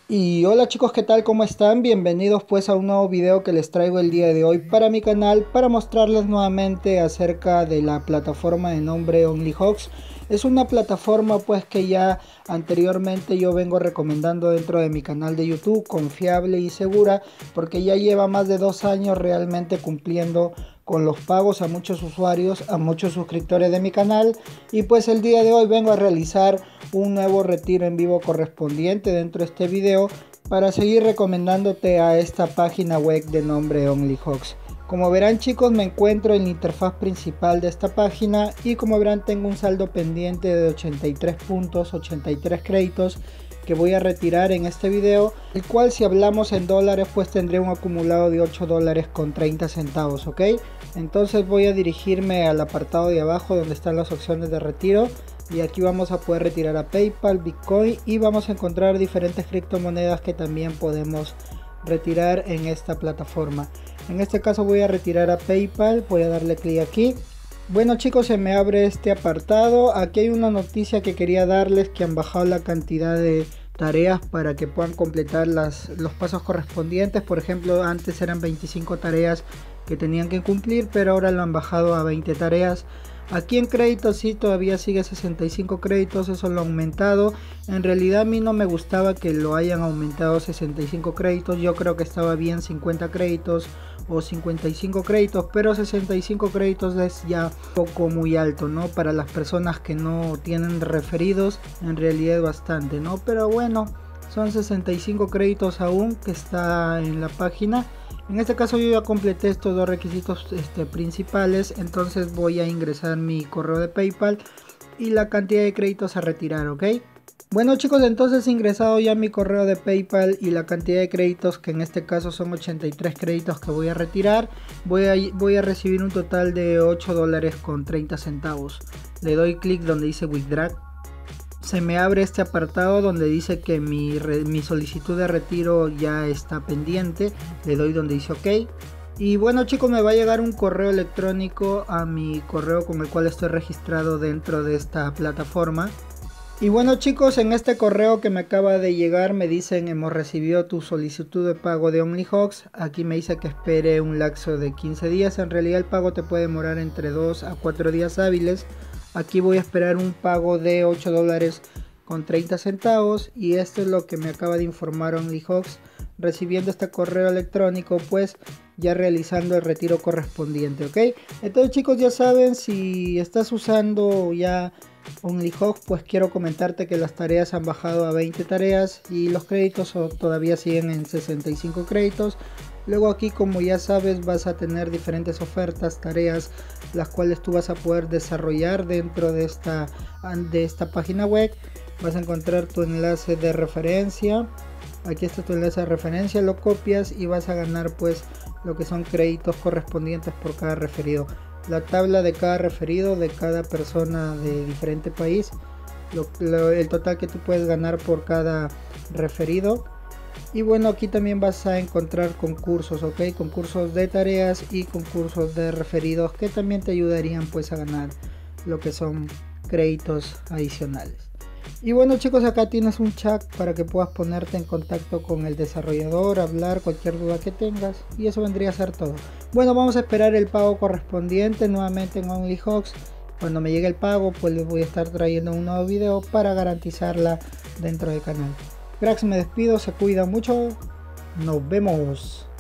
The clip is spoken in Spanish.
Y hola chicos, ¿qué tal? ¿Cómo están? Bienvenidos pues a un nuevo video que les traigo el día de hoy para mi canal para mostrarles nuevamente acerca de la plataforma de nombre OnlyHawks. Es una plataforma pues que ya anteriormente yo vengo recomendando dentro de mi canal de YouTube, confiable y segura, porque ya lleva más de 2 años realmente cumpliendo con los pagos a muchos usuarios, a muchos suscriptores de mi canal. Y pues el día de hoy vengo a realizar un nuevo retiro en vivo correspondiente dentro de este video para seguir recomendándote a esta página web de nombre OnlyHawks. Como verán chicos, me encuentro en la interfaz principal de esta página y como verán tengo un saldo pendiente de 83 puntos, 83 créditos que voy a retirar en este video, el cual si hablamos en dólares pues tendré un acumulado de 8 dólares con 30 centavos, ¿ok? Entonces voy a dirigirme al apartado de abajo donde están las opciones de retiro y aquí vamos a poder retirar a PayPal, Bitcoin y vamos a encontrar diferentes criptomonedas que también podemos retirar en esta plataforma. En este caso voy a retirar a PayPal, voy a darle clic aquí. Bueno chicos, se me abre este apartado. Aquí hay una noticia que quería darles, que han bajado la cantidad de tareas para que puedan completar los pasos correspondientes. Por ejemplo, antes eran 25 tareas que tenían que cumplir, pero ahora lo han bajado a 20 tareas. Aquí en créditos sí todavía sigue 65 créditos, eso lo ha aumentado. En realidad a mí no me gustaba que lo hayan aumentado 65 créditos, yo creo que estaba bien 50 créditos o 55 créditos, pero 65 créditos es ya un poco muy alto, ¿no? Para las personas que no tienen referidos, en realidad es bastante, ¿no? Pero bueno, son 65 créditos aún que está en la página. En este caso yo ya completé estos dos requisitos principales, entonces voy a ingresar mi correo de PayPal y la cantidad de créditos a retirar, ¿ok? Bueno chicos, entonces he ingresado ya mi correo de PayPal y la cantidad de créditos, que en este caso son 83 créditos que voy a retirar. Voy a recibir un total de 8 dólares con 30 centavos. Le doy clic donde dice Withdraw. Se me abre este apartado donde dice que mi solicitud de retiro ya está pendiente. Le doy donde dice OK. Y bueno chicos, me va a llegar un correo electrónico a mi correo con el cual estoy registrado dentro de esta plataforma. Y bueno chicos, en este correo que me acaba de llegar me dicen: hemos recibido tu solicitud de pago de OnlyHawks. Aquí me dice que espere un lapso de 15 días. En realidad el pago te puede demorar entre 2 a 4 días hábiles. Aquí voy a esperar un pago de 8 dólares con 30 centavos. Y esto es lo que me acaba de informar OnlyHawks, recibiendo este correo electrónico, pues ya realizando el retiro correspondiente, ¿ok? Entonces chicos, ya saben, si estás usando ya OnlyHawks, pues quiero comentarte que las tareas han bajado a 20 tareas y los créditos todavía siguen en 65 créditos. Luego aquí, como ya sabes, vas a tener diferentes ofertas, tareas, las cuales tú vas a poder desarrollar dentro de esta página web. Vas a encontrar tu enlace de referencia. Aquí está tu enlace de referencia, lo copias y vas a ganar pues lo que son créditos correspondientes por cada referido. La tabla de cada referido, de cada persona de diferente país, el total que tú puedes ganar por cada referido. Y bueno, aquí también vas a encontrar concursos, ok, concursos de tareas y concursos de referidos que también te ayudarían pues a ganar lo que son créditos adicionales. Y bueno chicos, acá tienes un chat para que puedas ponerte en contacto con el desarrollador, hablar cualquier duda que tengas, y eso vendría a ser todo. Bueno, vamos a esperar el pago correspondiente nuevamente en OnlyHawks. Cuando me llegue el pago, pues les voy a estar trayendo un nuevo video para garantizarla dentro del canal. Cracks, me despido, se cuida mucho, nos vemos.